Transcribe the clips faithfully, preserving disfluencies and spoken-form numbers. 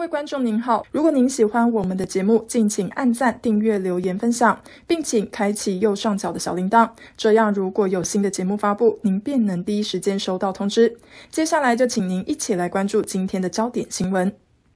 位观众您好，如果您喜欢我们的节目，敬请按赞、订阅、留言、分享，并请开启右上角的小铃铛，这样如果有新的节目发布，您便能第一时间收到通知。接下来就请您一起来关注今天的焦点新闻。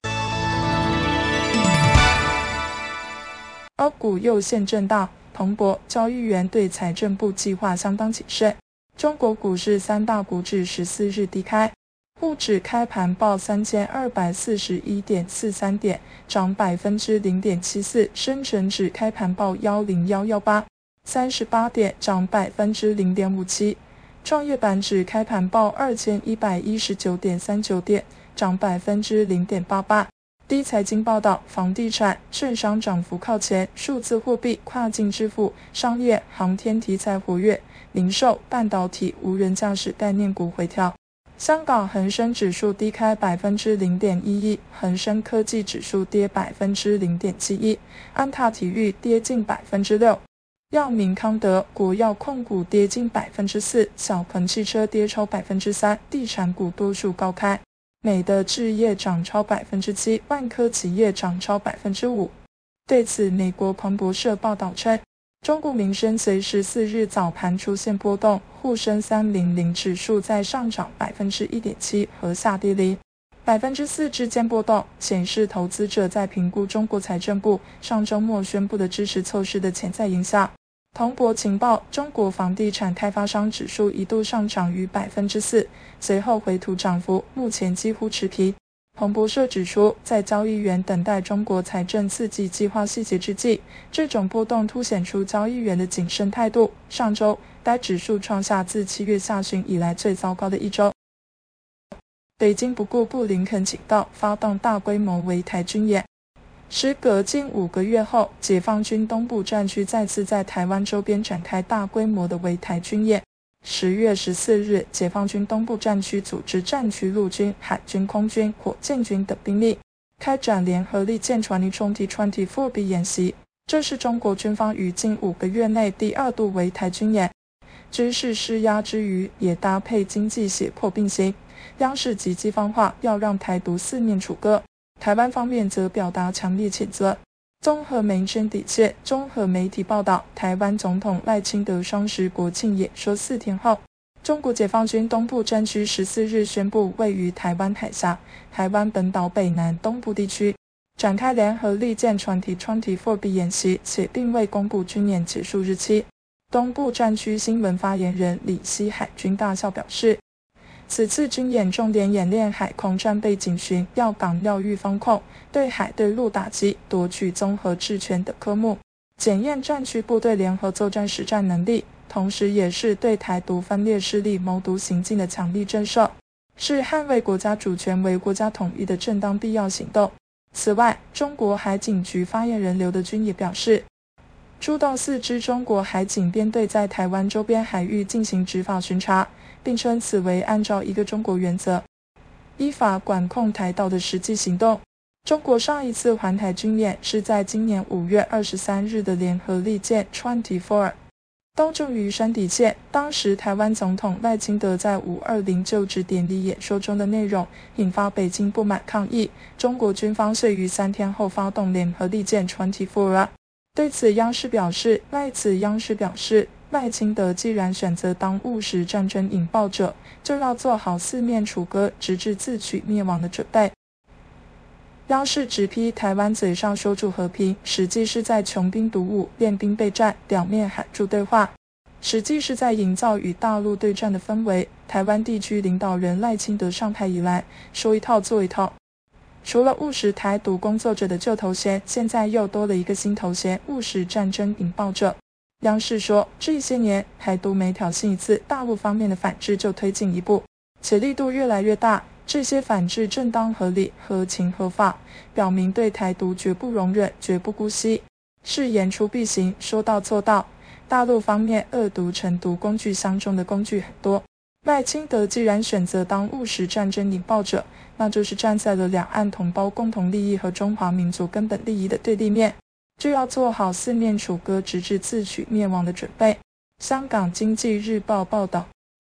欧股又现震荡，彭博交易员对财政部计划相当谨慎。中国股市三大股指十四日低开，沪指开盘报三千二百四十一点四三点，涨 百分之零点七四；深成指开盘报一零一一八，三十八点，涨 百分之零点五七；创业板指开盘报二千一百一十九点三九点，涨 百分之零点八八。第一财经报道，房地产、券商涨幅靠前，数字货币、跨境支付、商业、航天题材活跃，零售、半导体、无人驾驶概念股回调。香港恒生指数低开 百分之零点一一，恒生科技指数跌 百分之零点七一，安踏体育跌近 百分之六，药明康德、国药控股跌近 百分之四，小鹏汽车跌超 百分之三，地产股多数高开。美的置业涨超 百分之七， 万科企业涨超 百分之五。对此，美国彭博社报道称，中国民生随十四日早盘出现波动，沪深三百指数在上涨 百分之一点七 和下跌 百分之四 之间波动，显示投资者在评估中国财政部上周末宣布的支持措施的潜在影响。彭博情报，中国房地产开发商指数一度上涨逾 百分之四， 随后回吐涨幅，目前几乎持平。彭博社指出，在交易员等待中国财政刺激计划细节之际，这种波动凸显出交易员的谨慎态度。上周，该指数创下自七月下旬以来最糟糕的一周。北京不顾布林肯警告，发动大规模围台军演。时隔近五个月后，解放军东部战区再次在台湾周边展开大规模的围台军演。十月十四日，解放军东部战区组织战区陆军、海军、空军、火箭军等兵力，开展联合利剑传二零二四 B 演习。这是中国军方于近五个月内第二度围台军演。军事施压之余，也搭配经济胁迫并行。央视及机方话要让台独四面楚歌。台湾方面则表达强烈谴责。综合民生底线，综合媒体报道，台湾总统赖清德双十国庆演说四天后，中国解放军东部战区十四日宣布，位于台湾海峡、台湾本岛北南东部地区展开联合利剑传二零二四 B 演习，且并未公布军演结束日期。东部战区新闻发言人李希海军大校表示，此次军演重点演练海空战备警巡、要港要域方控、对海对陆打击、夺取综合治权等科目，检验战区部队联合作战实战能力，同时也是对台独分裂势力谋独行径的强力震慑，是捍卫国家主权、为国家统一的正当必要行动。此外，中国海警局发言人刘德军也表示，出动四支中国海警编队在台湾周边海域进行执法巡查，并称此为按照一个中国原则，依法管控台岛的实际行动。中国上一次环台军演是在今年五月二十三日的联合利剑二十四，东正于山底线。当时台湾总统赖清德在五二零就职典礼演说中的内容引发北京不满抗议，中国军方遂于三天后发动联合利剑二十四。对此，央视表示，赖此央视表示，赖清德既然选择当务实战争引爆者，就要做好四面楚歌，直至自取灭亡的准备。央视直批台湾嘴上说出和平，实际是在穷兵黩武、练兵备战，表面喊出对话，实际是在营造与大陆对战的氛围。台湾地区领导人赖清德上台以来，说一套做一套。除了务实台独工作者的旧头衔，现在又多了一个新头衔——务实战争引爆者。央视说，这些年台独每挑衅一次，大陆方面的反制就推进一步，且力度越来越大。这些反制正当合理、合情合法，表明对台独绝不容忍、绝不姑息，是言出必行、说到做到。大陆方面恶毒成毒工具箱中的工具很多，赖清德既然选择当务实战争引爆者，那就是站在了两岸同胞共同利益和中华民族根本利益的对立面，就要做好四面楚歌直至自取灭亡的准备。香港经济日报报道，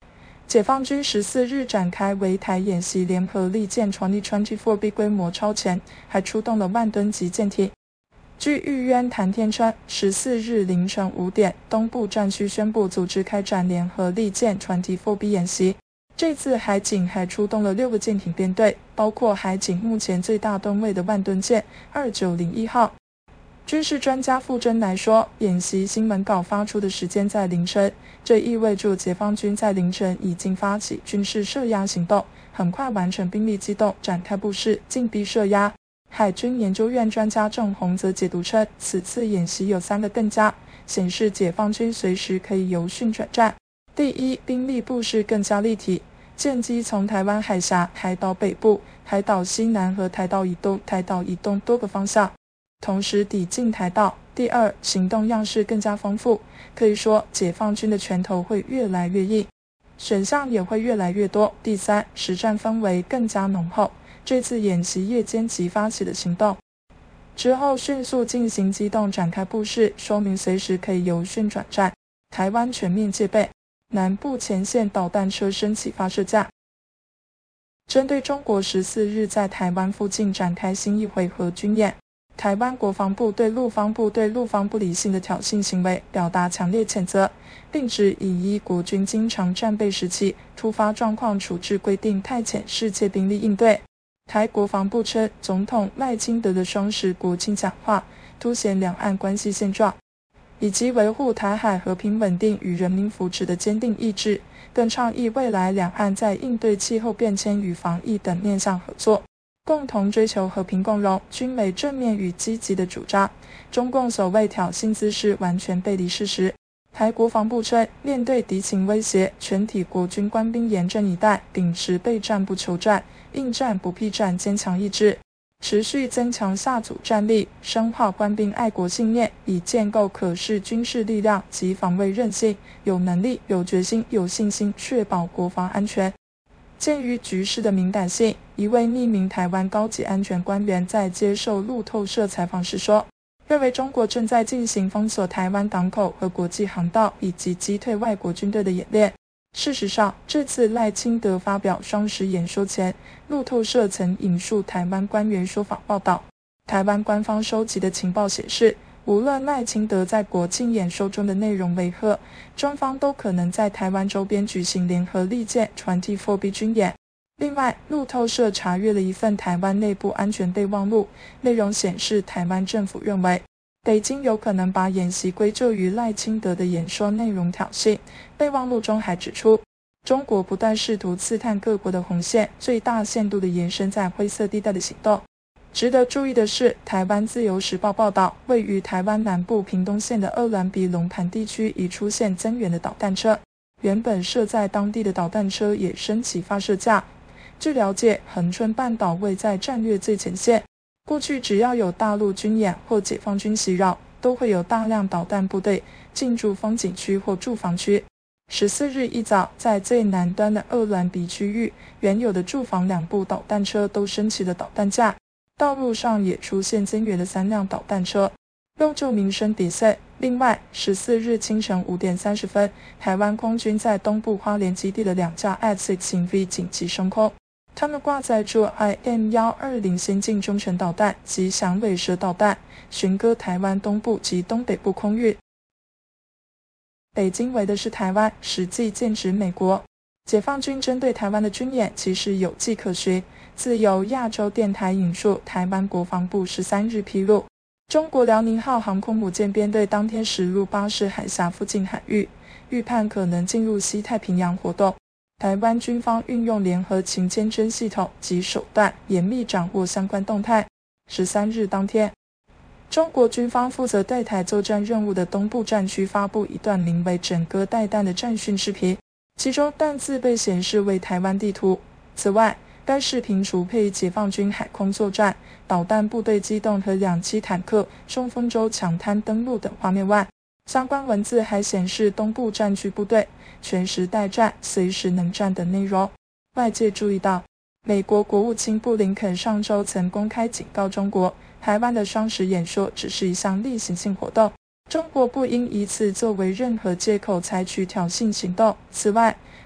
解放军十四日展开围台演习，联合利剑传力穿 T 四 B 规模超前，还出动了万吨级舰艇。据玉渊谈天称，十四日凌晨五点，东部战区宣布组织开展联合利剑传 T 四 B 演习。这次海警还出动了六个舰艇编队，包括海警目前最大吨位的万吨舰二九零一号。军事专家傅征来说，演习新闻稿发出的时间在凌晨，这意味着解放军在凌晨已经发起军事设压行动，很快完成兵力机动，展开布势，进逼设压。海军研究院专家郑宏则解读称，此次演习有三个更加，显示解放军随时可以由训转战。第一，兵力布势更加立体，舰机从台湾海峡、台岛北部、台岛西南和台岛以东、台岛以东多个方向同时抵近台岛。第二，行动样式更加丰富，可以说解放军的拳头会越来越硬，选项也会越来越多。第三，实战氛围更加浓厚。这次演习夜间即发起的行动之后，迅速进行机动，展开布势，说明随时可以由训转战。台湾全面戒备，南部前线导弹车升起发射架。针对中国十四日在台湾附近展开新一回合军演，台湾国防部对陆方部对陆方不理性的挑衅行为表达强烈谴责，并指以依国军经常战备时期突发状况处置规定派遣世界兵力应对。台国防部称，总统赖清德的双十国庆讲话凸显两岸关系现状，以及维护台海和平稳定与人民福祉的坚定意志，更倡议未来两岸在应对气候变迁与防疫等面向合作，共同追求和平共荣，均为正面与积极的主张。中共所谓挑衅姿势完全背离事实。台国防部称，面对敌情威胁，全体国军官兵严阵以待，秉持备战不求战、应战不避战坚强意志，持续增强下阻战力，深化官兵爱国信念，以建构可视军事力量及防卫韧性，有能力、有决心、有信心确保国防安全。鉴于局势的敏感性，一位匿名台湾高级安全官员在接受路透社采访时说，认为中国正在进行封锁台湾港口和国际航道以及击退外国军队的演练。事实上，这次赖清德发表双十演说前，路透社曾引述台湾官员说法报道，台湾官方收集的情报显示，无论赖清德在国庆演说中的内容为何，中方都可能在台湾周边举行联合利剑传 T 四 B 军演。另外，路透社查阅了一份台湾内部安全备忘录，内容显示台湾政府认为北京有可能把演习归咎于赖清德的演说内容挑衅。备忘录中还指出，中国不断试图刺探各国的红线，最大限度地延伸在灰色地带的行动。值得注意的是，台湾自由时报报道，位于台湾南部屏东县的鄂兰比龙潭地区已出现增援的导弹车，原本设在当地的导弹车也升起发射架。据了解，恒春半岛位在战略最前线，过去只要有大陆军演或解放军袭扰，都会有大量导弹部队进驻风景区或住房区。十四日一早，在最南端的鄂兰比区域，原有的住房两部导弹车都升起了导弹架，道路上也出现增援的三辆导弹车，用就民生底线。另外，十四日清晨五点三十分，台湾空军在东部花莲基地的两架 X 型 V 紧急升空，他们挂载着 I M 一二零先进中程导弹及响尾蛇导弹，巡歌台湾东部及东北部空域。北京围的是台湾，实际剑指美国。解放军针对台湾的军演其实有迹可循。自由亚洲电台引述台湾国防部十三日披露，中国辽宁号航空母舰编队当天驶入巴士海峡附近海域，预判可能进入西太平洋活动。台湾军方运用联合情监侦系统及手段，严密掌握相关动态。十三日当天，中国军方负责对台作战任务的东部战区发布一段名为《整个带弹》的战训视频，其中弹字被显示为台湾地图。此外，该视频除配解放军海空作战、导弹部队机动和两栖坦克冲锋舟抢滩登陆等画面外，相关文字还显示东部战区部队全时待战、随时能战等内容。外界注意到，美国国务卿布林肯上周曾公开警告中国，台湾的双十演说只是一项例行性活动，中国不应以此作为任何借口采取挑衅行动。此外，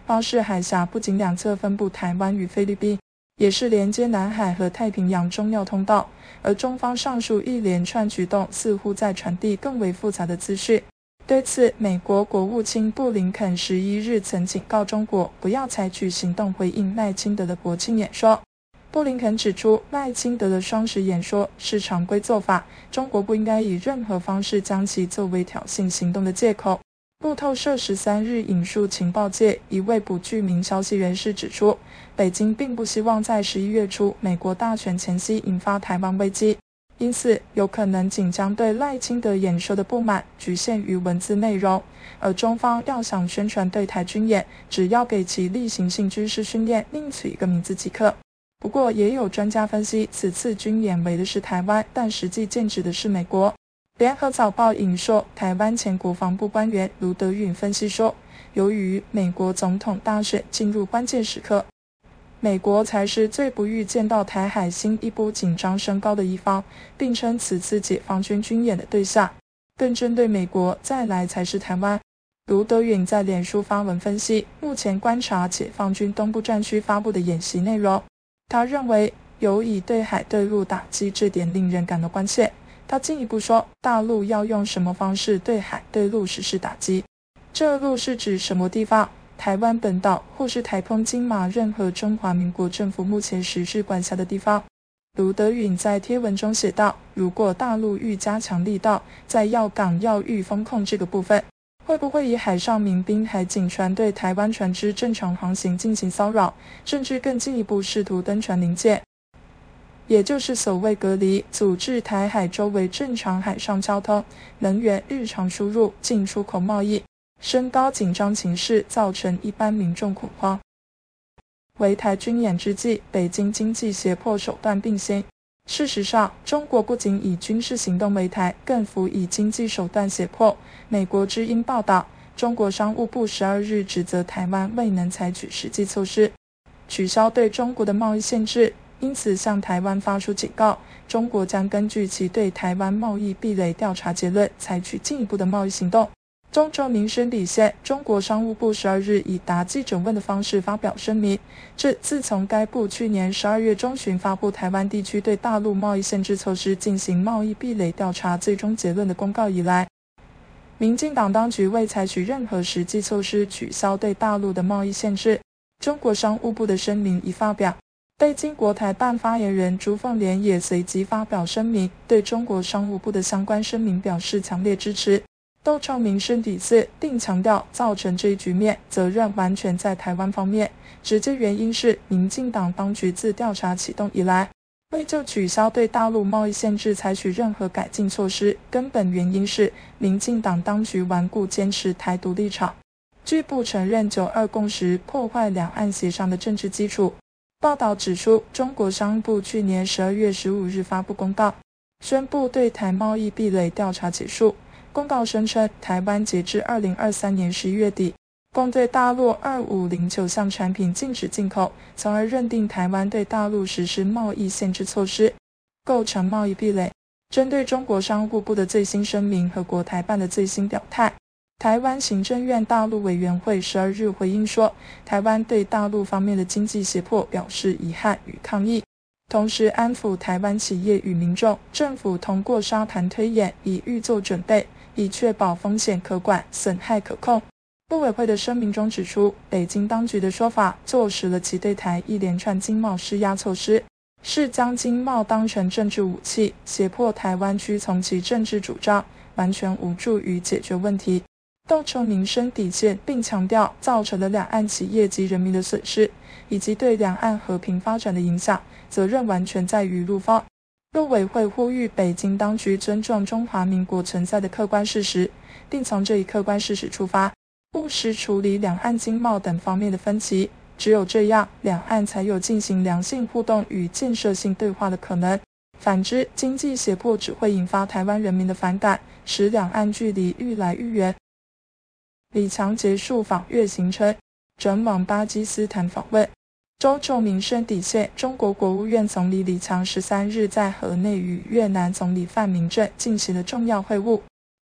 巴士海峡不仅两侧分布台湾与菲律宾，也是连接南海和太平洋重要通道，而中方上述一连串举动似乎在传递更为复杂的资讯。对此，美国国务卿布林肯十一日曾警告中国不要采取行动回应赖清德的国庆演说。布林肯指出，赖清德的双十演说是常规做法，中国不应该以任何方式将其作为挑衅行动的借口。路透社十三日引述情报界一位不具名消息人士指出，北京并不希望在十一月初美国大选前夕引发台湾危机，因此有可能仅将对赖清德演说的不满局限于文字内容，而中方要想宣传对台军演，只要给其例行性军事训练另取一个名字即可。不过也有专家分析，此次军演为的是台湾，但实际剑指的是美国。联合早报引述台湾前国防部官员卢德允分析说，由于美国总统大选进入关键时刻，美国才是最不欲见到台海新一波紧张升高的一方，并称此次解放军军演的对象更针对美国，再来才是台湾。卢德允在脸书发文分析目前观察解放军东部战区发布的演习内容，他认为有以对海对陆打击，这点令人感到关切。他进一步说，大陆要用什么方式对海对陆实施打击？这陆是指什么地方？台湾本岛或是台澎金马任何中华民国政府目前实质管辖的地方？卢德允在贴文中写道，如果大陆欲加强力道，在要港要域风控这个部分，会不会以海上民兵海警船对台湾船只正常航行进行骚扰，甚至更进一步试图登船临界？也就是所谓隔离，阻止台海周围正常海上交通、能源、日常输入、进出口贸易，升高紧张情势，造成一般民众恐慌。围台军演之际，北京经济胁迫手段并行。事实上，中国不仅以军事行动围台，更辅以经济手段胁迫。美国之音报道，中国商务部十二日指责台湾未能采取实际措施，取消对中国的贸易限制，因此向台湾发出警告，中国将根据其对台湾贸易壁垒调查结论，采取进一步的贸易行动。中州民生底线，中国商务部十二日以答记者问的方式发表声明，这自从该部去年十二月中旬发布台湾地区对大陆贸易限制措施进行贸易壁垒调查最终结论的公告以来，民进党当局未采取任何实际措施取消对大陆的贸易限制。中国商务部的声明一发表，北京国台办发言人朱凤莲也随即发表声明，对中国商务部的相关声明表示强烈支持，斗臭民生底线，并强调造成这一局面责任完全在台湾方面，直接原因是民进党当局自调查启动以来，未就取消对大陆贸易限制采取任何改进措施，根本原因是民进党当局顽固坚持台独立场，拒不承认九二共识，破坏两岸协商的政治基础。报道指出，中国商务部去年十二月十五日发布公告，宣布对台贸易壁垒调查结束。公告声称，台湾截至二零二三年十一月底，共对大陆二百五十九项产品禁止进口，从而认定台湾对大陆实施贸易限制措施，构成贸易壁垒。针对中国商务部的最新声明和国台办的最新表态，台湾行政院大陆委员会十二日回应说，台湾对大陆方面的经济胁迫表示遗憾与抗议，同时安抚台湾企业与民众，政府通过沙盘推演，以预做准备，以确保风险可管、损害可控。陆委会的声明中指出，北京当局的说法坐实了其对台一连串经贸施压措施，是将经贸当成政治武器，胁迫台湾屈从其政治主张，完全无助于解决问题，斗臭民生底线，并强调造成了两岸企业及人民的损失，以及对两岸和平发展的影响，责任完全在于陆方。陆委会呼吁北京当局尊重中华民国存在的客观事实，并从这一客观事实出发，务实处理两岸经贸等方面的分歧，只有这样，两岸才有进行良性互动与建设性对话的可能。反之，经济胁迫只会引发台湾人民的反感，使两岸距离愈来愈远。李强结束访越行程，转往巴基斯坦访问。周臭民生底线，中国国务院总理李强十三日在河内与越南总理范明政进行了重要会晤。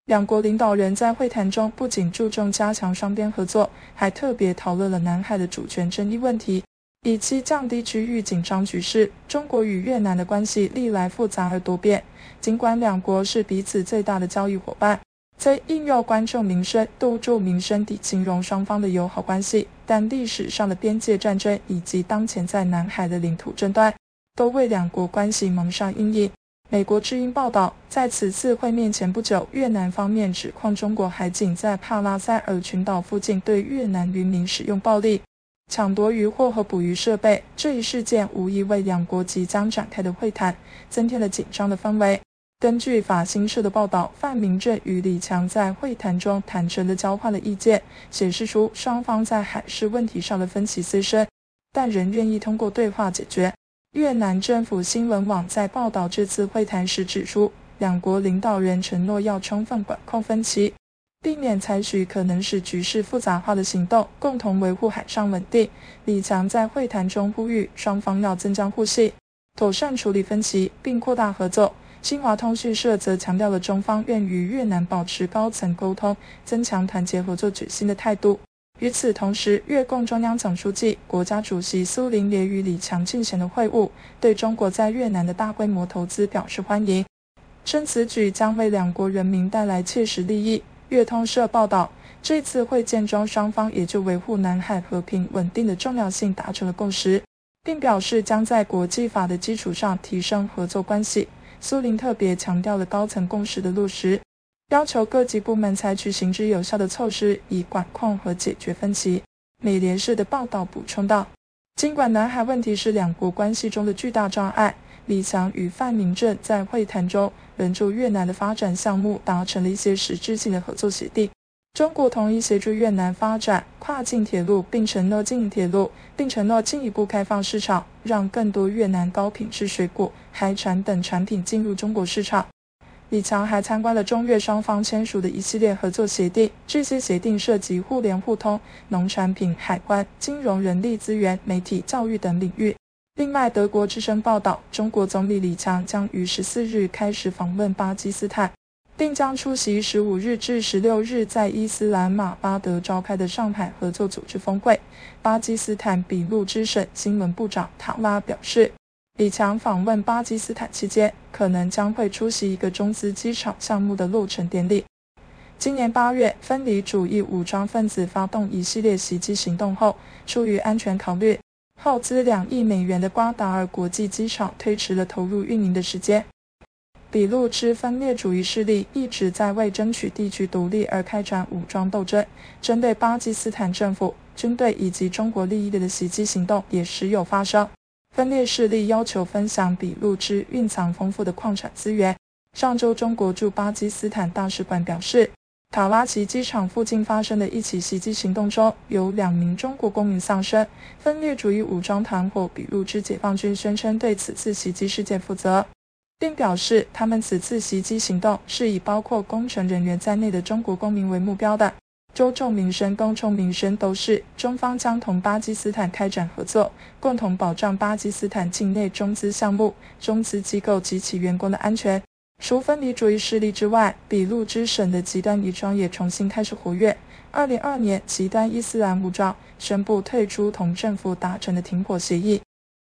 两国领导人在会谈中不仅注重加强双边合作，还特别讨论了南海的主权争议问题，以期降低区域紧张局势。中国与越南的关系历来复杂而多变，尽管两国是彼此最大的交易伙伴，虽应有关注民生、杜住民生地形容双方的友好关系，但历史上的边界战争以及当前在南海的领土争端，都为两国关系蒙上阴影。美国之音报道，在此次会面前不久，越南方面指控中国海警在帕拉塞尔群岛附近对越南渔民使用暴力，抢夺渔获和捕鱼设备。这一事件无疑为两国即将展开的会谈增添了紧张的氛围。根据法新社的报道，范明政与李强在会谈中坦诚地交换了意见，显示出双方在海事问题上的分歧虽深，但仍愿意通过对话解决。越南政府新闻网在报道这次会谈时指出，两国领导人承诺要充分管控分歧，避免采取可能使局势复杂化的行动，共同维护海上稳定。李强在会谈中呼吁双方要增加互信，妥善处理分歧，并扩大合作。新华通讯社则强调了中方愿与越南保持高层沟通，增强团结合作决心的态度。与此同时，越共中央总书记、国家主席苏霖也与李强进行了会晤，对中国在越南的大规模投资表示欢迎，称此举将为两国人民带来切实利益。越通社报道，这次会见中，双方也就维护南海和平稳定的重要性达成了共识，并表示将在国际法的基础上提升合作关系。苏霖特别强调了高层共识的落实，要求各级部门采取行之有效的措施，以管控和解决分歧。美联社的报道补充道，尽管南海问题是两国关系中的巨大障碍，李强与范明政在会谈中仍就越南的发展项目达成了一些实质性的合作协定。中国同意协助越南发展跨境铁路，并承诺经营铁路，并承诺进一步开放市场，让更多越南高品质水果、海产等产品进入中国市场。李强还参观了中越双方签署的一系列合作协定，这些协定涉及互联互通、农产品、海关、金融、人力资源、媒体、教育等领域。另外，德国之声报道，中国总理李强将于十四日开始访问巴基斯坦，并将出席十五日至十六日在伊斯兰马巴德召开的上海合作组织峰会。巴基斯坦俾路支省新闻部长塔拉表示，李强访问巴基斯坦期间，可能将会出席一个中资机场项目的落成典礼。今年八月，分离主义武装分子发动一系列袭击行动后，出于安全考虑，耗资两亿美元的瓜达尔国际机场推迟了投入运营的时间。俾路支分裂主义势力一直在为争取地区独立而开展武装斗争，针对巴基斯坦政府、军队以及中国利益的袭击行动也时有发生。分裂势力要求分享俾路支蕴藏丰富的矿产资源。上周，中国驻巴基斯坦大使馆表示，塔拉奇机场附近发生的一起袭击行动中，有两名中国公民丧生。分裂主义武装团伙俾路支解放军宣称对此次袭击事件负责，并表示他们此次袭击行动是以包括工程人员在内的中国公民为目标的。周仲民生、龚冲民生都是中方将同巴基斯坦开展合作，共同保障巴基斯坦境内中资项目、中资机构及其员工的安全。除分离主义势力之外，俾路支省的极端武装也重新开始活跃。二零二二年，极端伊斯兰武装宣布退出同政府达成的停火协议。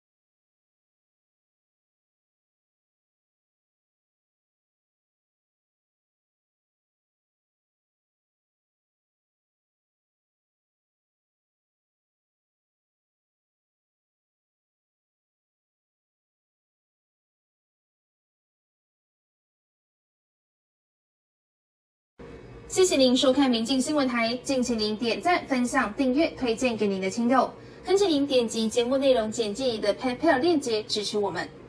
谢谢您收看民进新闻台，敬请您点赞、分享、订阅、推荐给您的亲友，恳请您点击节目内容简介里的 PayPal 链接支持我们。